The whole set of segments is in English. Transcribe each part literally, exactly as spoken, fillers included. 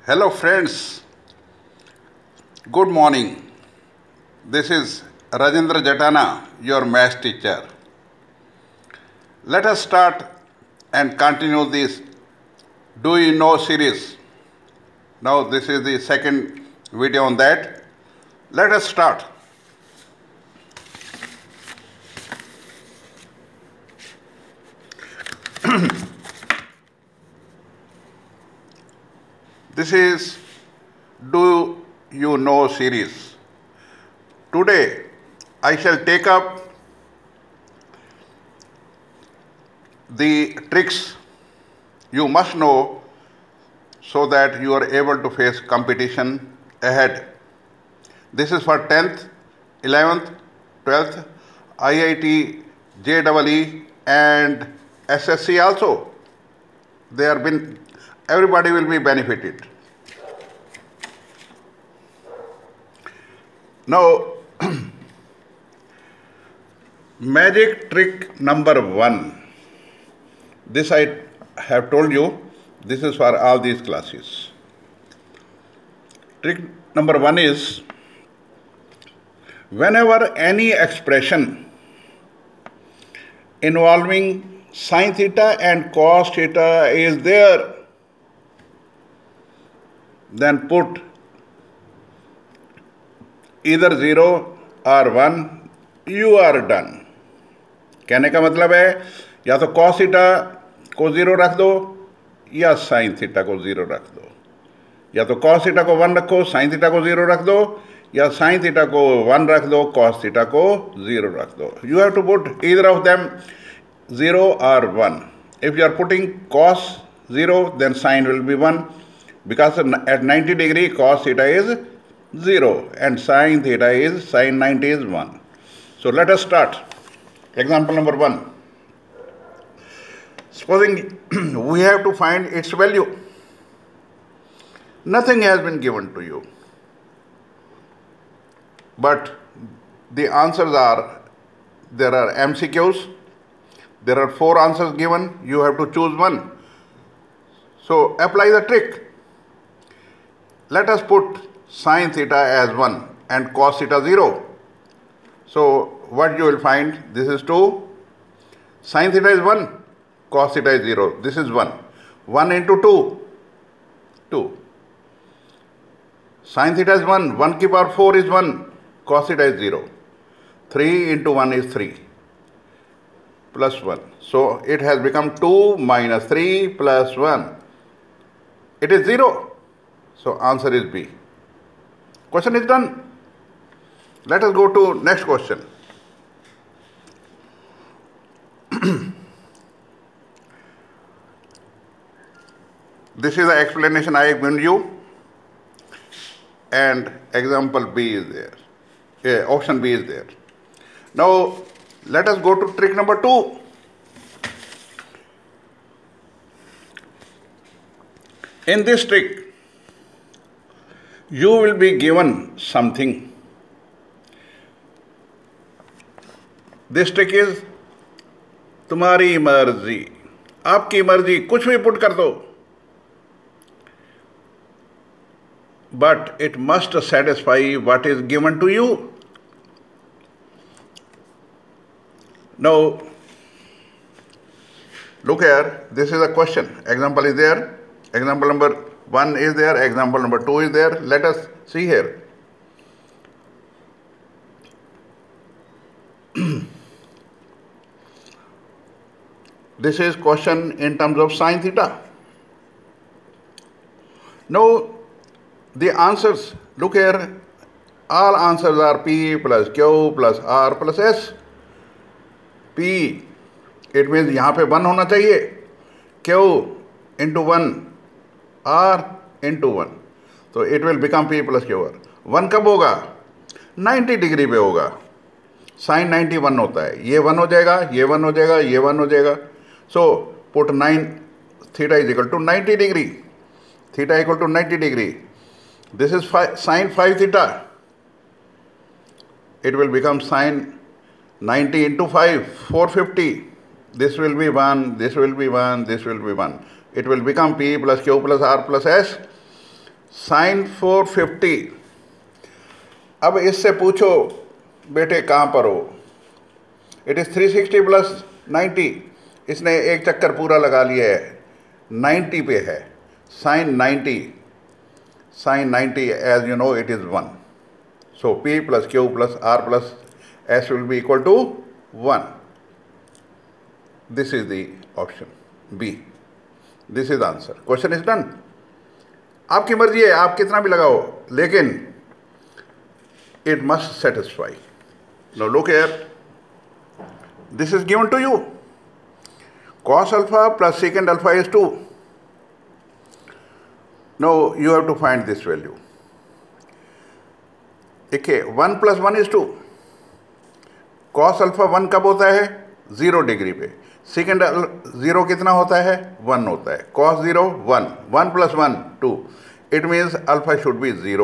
Hello friends, good morning. This is Rajendra Jatana, your math teacher. Let us start and continue this Do You Know series. Now this is the second video on that. Let us start. This is Do You Know series. Today I shall take up the tricks you must know so that you are able to face competition ahead. This is for tenth, eleventh, twelfth, I I T, J E E and S S C also. They are been, everybody will be benefited. Now, magic trick number one. This I have told you, this is for all these classes. Trick number one is, whenever any expression involving sine theta and cos theta is there, then put either zero or one, you are done. कहने का मतलब है या तो cos theta को zero रख दो या sin theta को जीरो रख दो, या तो cos theta को वन रखो, sin theta को जीरो रख दो, या sin theta को वन रख दो, cos theta को जीरो रख दो. You have to put either of them zero or one. If you are putting cos zero, then sin will be one, because at ninety degree cos theta is zero and sin theta is sin ninety is one. So let us start. Example number one. Supposing we have to find its value. Nothing has been given to you, but the answers are, there are M C Qs, there are four answers given, you have to choose one. So apply the trick. Let us put sin theta as one and cos theta zero. So what you will find, this is two, sin theta is one, cos theta is zero, this is one. one into two, two. Sin theta is one, one ki power four is one, cos theta is zero. three into one is three, plus one. So it has become two minus three plus one. It is zero. So answer is B. Question is done. Let us go to next question. This is the explanation I have given you, and example B is there. Yeah, option B is there. Now let us go to trick number two. In this trick, you will be given something. This trick is तुम्हारी मर्जी, आपकी मर्जी, कुछ भी put कर दो, but it must satisfy what is given to you. Now look here, this is a question. Example is there, example number one is there, example number two is there. Let us see here. This is question in terms of sin theta. Now the answers, look here, all answers are P plus Q plus R plus S. P, it means यहाँ पे one होना चाहिए, Q into one, R into one. So it will become P plus Q R. one कब होगा? ninety degree पे होगा. Sin ninety one होता है. ये one हो जाएगा, ये one हो जाएगा, ये one हो जाएगा. So put nine, theta is equal to ninety degree. Theta equal to ninety degree. This is five, sin five theta. It will become sin ninety into five, four fifty. This will be one, this will be one, this will be one. It will become P plus Q plus R plus S. Sine four fifty. अब इससे पूछो बेटे कहाँ पर हो। It is three sixty plus ninety. इसने एक चक्कर पूरा लगा लिया है, नाइन्टी पे है। Sine ninety, sine ninety as you know it is one. So P plus Q plus R plus S will be equal to one. This is the option B. This is answer. Question is done. आपकी मर्जी है, आप कितना भी लगाओ, लेकिन it must satisfy. Now look here, this is given to you. Cos alpha plus secant alpha is two. Now you have to find this value. Okay, one plus one is two. Cos alpha one कब होता है? Zero degree पे। secant zero कितना होता है? One होता है। cos zero one, one plus one two. It means alpha should be zero.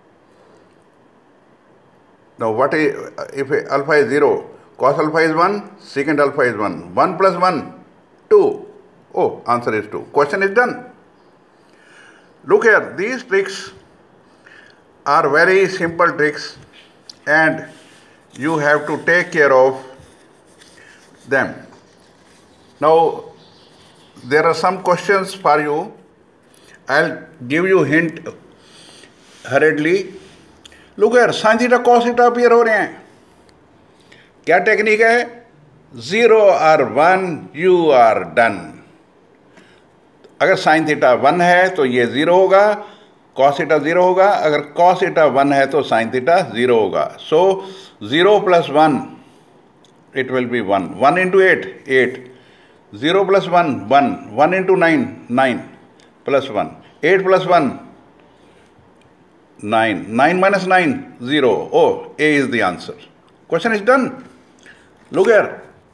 Now what is, if alpha is zero, cos alpha is one, secant alpha is one. one plus one, two. Oh, answer is two. Question is done. Look here, these tricks are very simple tricks and you have to take care of them. Now, there are some questions for you. I'll give you hint hurriedly. Look here, sin theta cos theta appear हो रहे हैं। क्या technique है? Zero और one, you are done. अगर sin theta one है तो ये जीरो होगा, cos थीटा जीरो होगा। अगर cos थीटा वन है तो sin थीटा जीरो होगा। So zero plus one, it will be one. One into eight, eight. Zero plus one, one. One into nine, nine plus one. Eight plus one, nine. nine minus nine, zero. Oh, A is the answer. Question is done. Look here.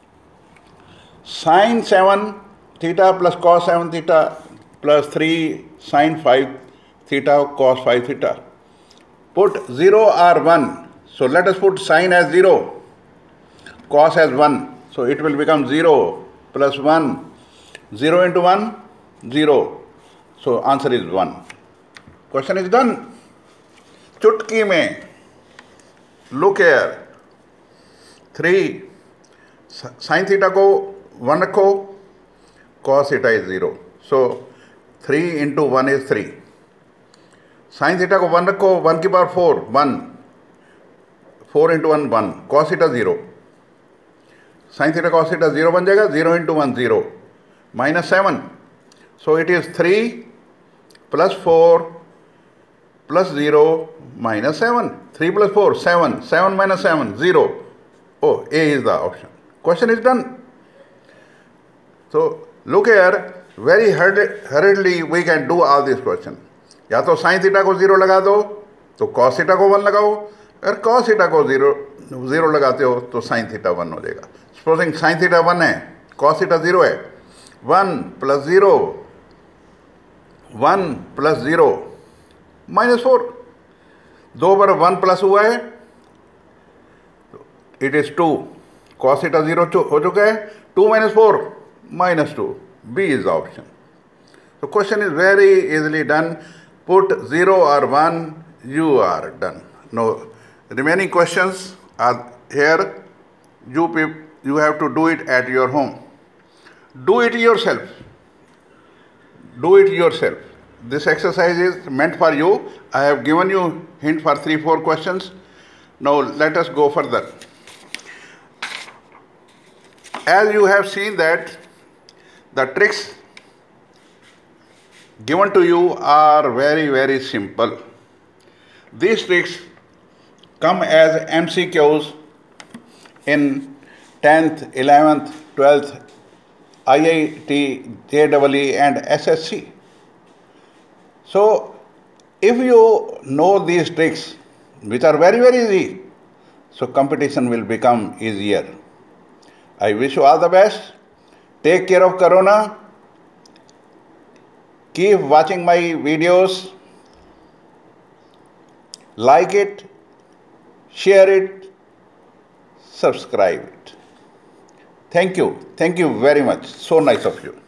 Sin seven theta plus cos seven theta plus three sin five theta cos five theta. Put zero or one. So let us put sin as zero, cos as one. So it will become zero plus one. zero into one, zero. So answer is one. Question is done. चुटकी में look here, three sine theta को one रखो, cos theta is zero. So three into one is three. Sine theta को one रखो, one की power four, one. Four into one, one. Cos theta zero. Sine theta cos theta zero बन जाएगा। Zero into one, zero. Minus seven. So it is three plus four plus zero minus seven. three plus four, seven. seven minus seven, zero. Oh, A is the option. Question is done. So, look here, very hurriedly we can do all these questions. या तो sin theta को zero लगा दो, तो cos theta को one लगाओ। अगर cos theta को zero, zero लगाते हो, तो sin theta one हो जाएगा। Supposing sin theta one है, cos theta zero है। one plus zero, one plus zero, minus four. दो बार वन प्लस हुआ है, it is two. Cos theta zero हो चुका है। Two minus four, minus two. B is the option. So question is very easily done. Put zero or one, you are done. Now remaining questions are here. You people, you have to do it at your home. Do it yourself. Do it yourself. This exercise is meant for you. I have given you hint for three, four questions. Now let us go further. As you have seen that the tricks given to you are very, very simple. These tricks come as M C Qs in tenth, eleventh, twelfth, I I T, J E E and S S C. So, if you know these tricks, which are very, very easy, so competition will become easier. I wish you all the best. Take care of Corona. Keep watching my videos. Like it, share it, subscribe it. Thank you. Thank you very much. So nice of you.